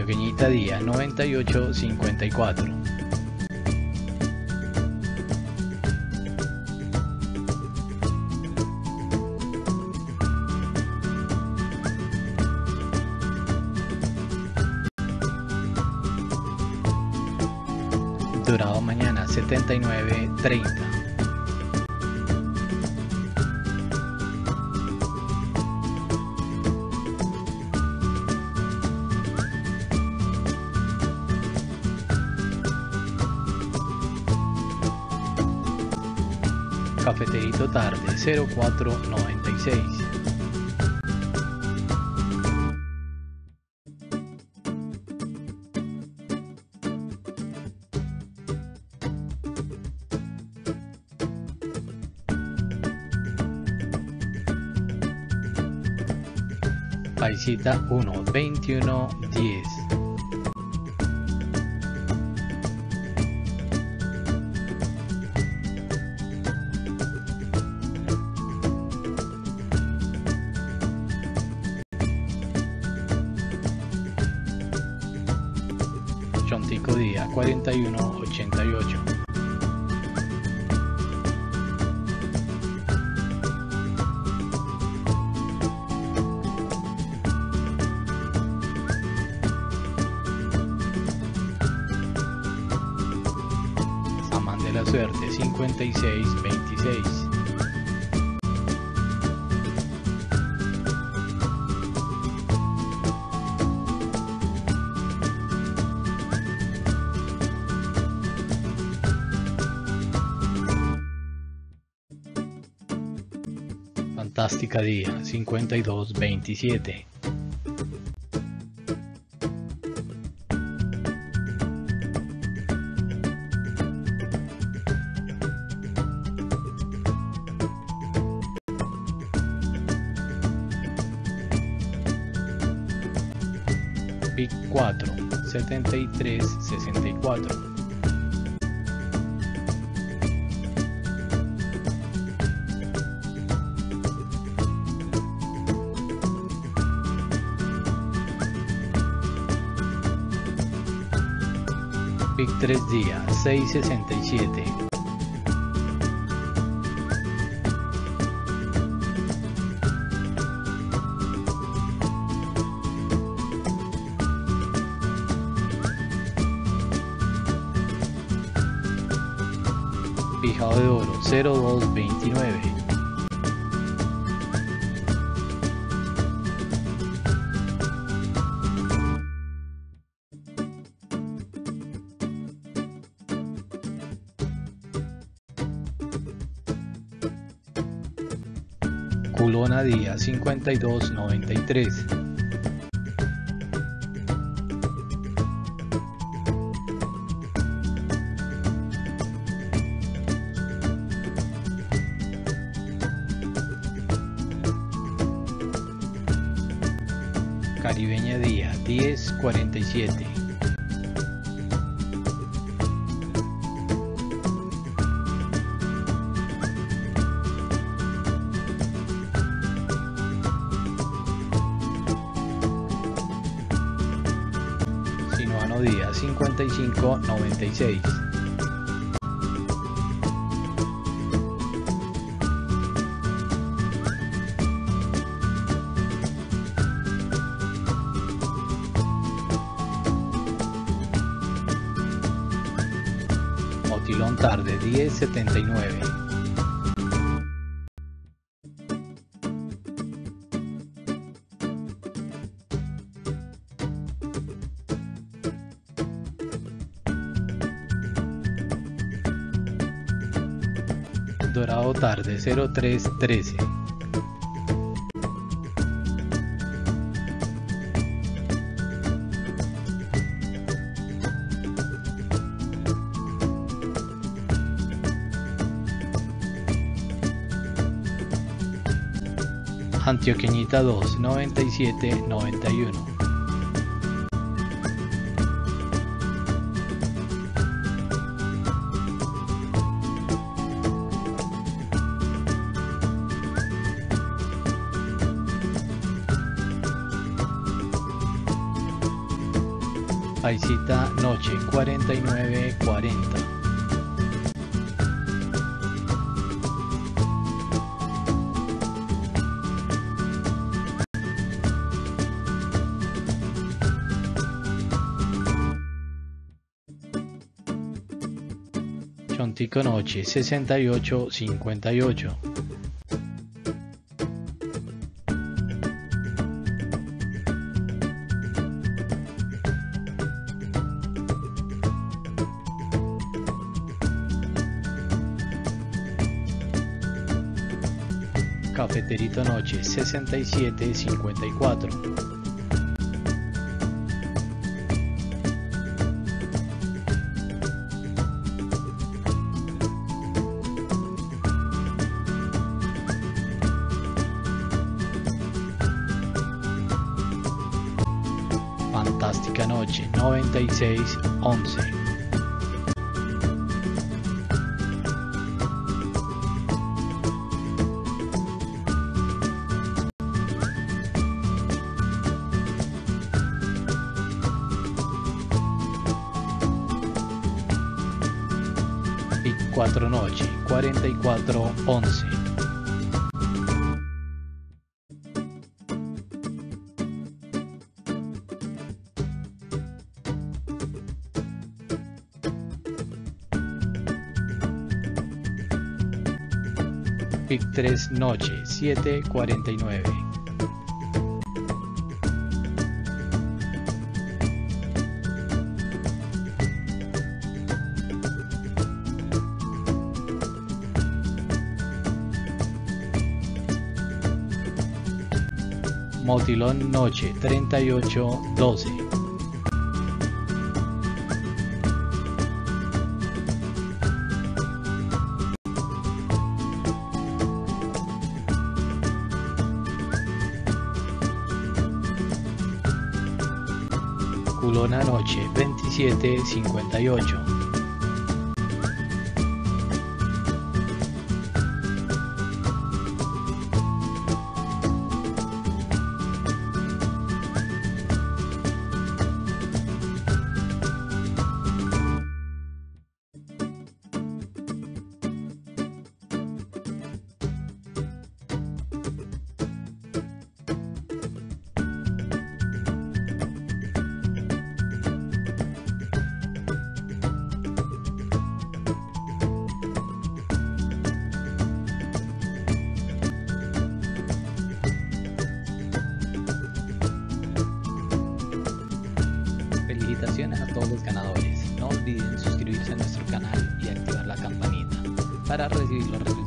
Antioqueñita Día 9854. Dorado Mañana 7930. Cafeterito Tarde 0496. Paisita 12110. Chontico Día 4188. Samán de la Suerte 5626. Fantástica Día 5227. Pic 4 7364. Pic 3 Día 667. Pijado de Oro 0229. Culona Día 5293. Caribeña Día 1047. Sinuano Día 5596. Motilón Tarde 1079. Dorado Tarde 0313. Antioqueñita 2 9791. Aisita Noche 4940. Chontico Noche 6858. Cafeterito Noche 6754. Fantástica Noche 9611. Y 4 Noche 4411. Pic 3 Noche 749. Motilón Noche 3812. Culona Noche 2758. Felicitaciones a todos los ganadores. No olviden suscribirse a nuestro canal y activar la campanita para recibir los resultados